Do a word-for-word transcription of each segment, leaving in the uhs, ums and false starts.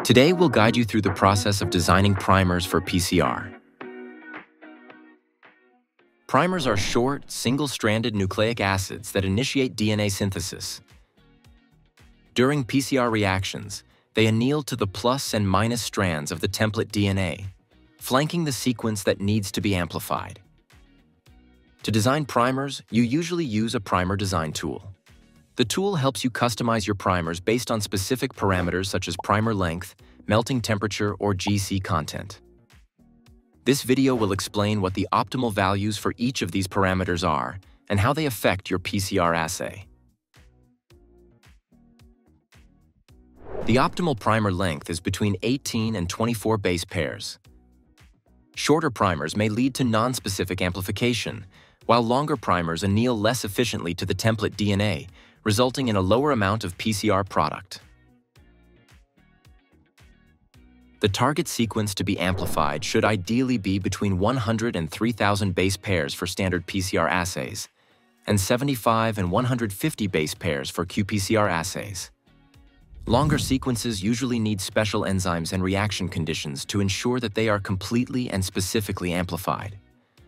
Today, we'll guide you through the process of designing primers for P C R. Primers are short, single-stranded nucleic acids that initiate D N A synthesis. During P C R reactions, they anneal to the plus and minus strands of the template D N A, flanking the sequence that needs to be amplified. To design primers, you usually use a primer design tool. The tool helps you customize your primers based on specific parameters such as primer length, melting temperature, or G C content. This video will explain what the optimal values for each of these parameters are and how they affect your P C R assay. The optimal primer length is between eighteen and twenty-four base pairs. Shorter primers may lead to nonspecific amplification, while longer primers anneal less efficiently to the template D N A, resulting in a lower amount of P C R product. The target sequence to be amplified should ideally be between one hundred and three thousand base pairs for standard P C R assays, and seventy-five and one hundred fifty base pairs for qPCR assays. Longer sequences usually need special enzymes and reaction conditions to ensure that they are completely and specifically amplified.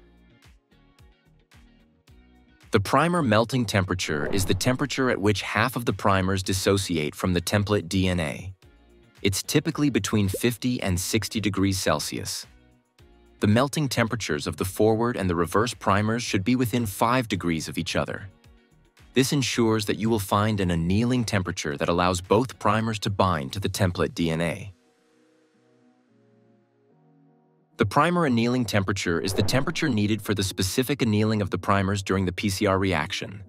The primer melting temperature is the temperature at which half of the primers dissociate from the template D N A. It's typically between fifty and sixty degrees Celsius. The melting temperatures of the forward and the reverse primers should be within five degrees of each other. This ensures that you will find an annealing temperature that allows both primers to bind to the template D N A. The primer annealing temperature is the temperature needed for the specific annealing of the primers during the P C R reaction.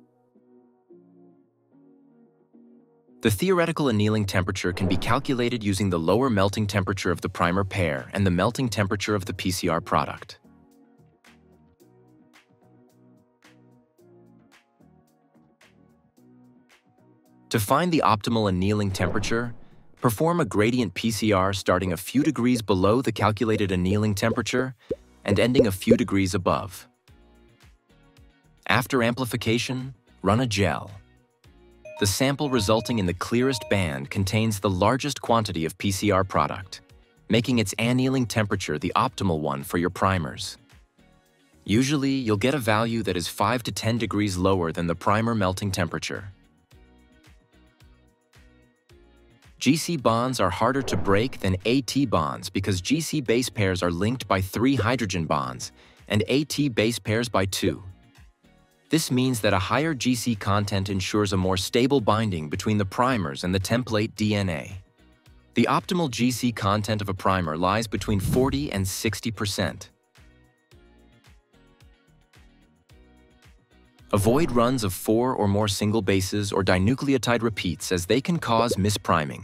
The theoretical annealing temperature can be calculated using the lower melting temperature of the primer pair and the melting temperature of the P C R product. To find the optimal annealing temperature, perform a gradient P C R starting a few degrees below the calculated annealing temperature and ending a few degrees above. After amplification, run a gel. The sample resulting in the clearest band contains the largest quantity of P C R product, making its annealing temperature the optimal one for your primers. Usually, you'll get a value that is five to ten degrees lower than the primer melting temperature. G C bonds are harder to break than AT bonds because G C base pairs are linked by three hydrogen bonds and AT base pairs by two. This means that a higher G C content ensures a more stable binding between the primers and the template D N A. The optimal G C content of a primer lies between forty and sixty percent. Avoid runs of four or more single bases or dinucleotide repeats as they can cause mispriming.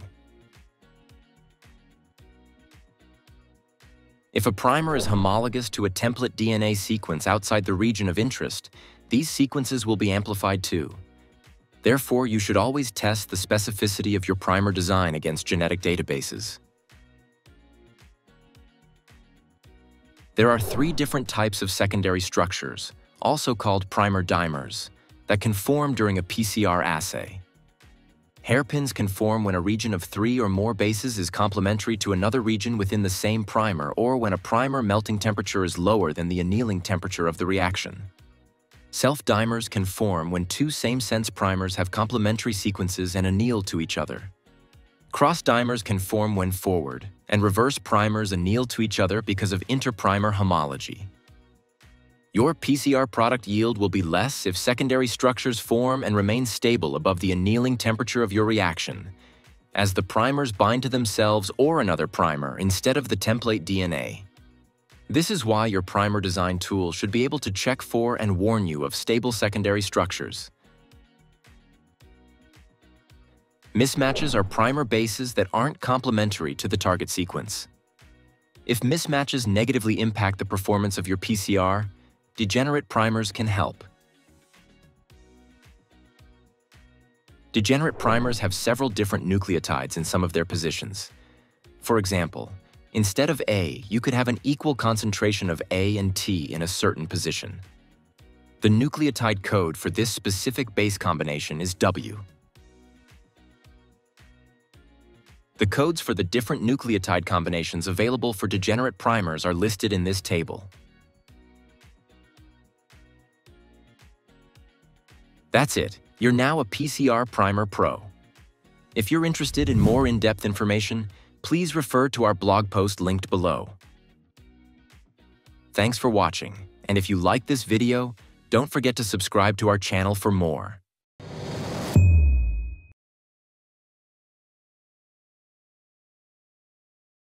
If a primer is homologous to a template D N A sequence outside the region of interest, these sequences will be amplified too. Therefore, you should always test the specificity of your primer design against genetic databases. There are three different types of secondary structures, also called primer dimers, that can form during a P C R assay. Hairpins can form when a region of three or more bases is complementary to another region within the same primer or when a primer melting temperature is lower than the annealing temperature of the reaction. Self-dimers can form when two same-sense primers have complementary sequences and anneal to each other. Cross-dimers can form when forward, and reverse primers anneal to each other because of interprimer homology. Your P C R product yield will be less if secondary structures form and remain stable above the annealing temperature of your reaction, as the primers bind to themselves or another primer instead of the template D N A. This is why your primer design tool should be able to check for and warn you of stable secondary structures. Mismatches are primer bases that aren't complementary to the target sequence. If mismatches negatively impact the performance of your P C R, degenerate primers can help. Degenerate primers have several different nucleotides in some of their positions. For example, instead of A, you could have an equal concentration of A and T in a certain position. The nucleotide code for this specific base combination is W. The codes for the different nucleotide combinations available for degenerate primers are listed in this table. That's it. You're now a P C R Primer Pro. If you're interested in more in-depth information, please refer to our blog post linked below. Thanks for watching, and if you like this video, don't forget to subscribe to our channel for more.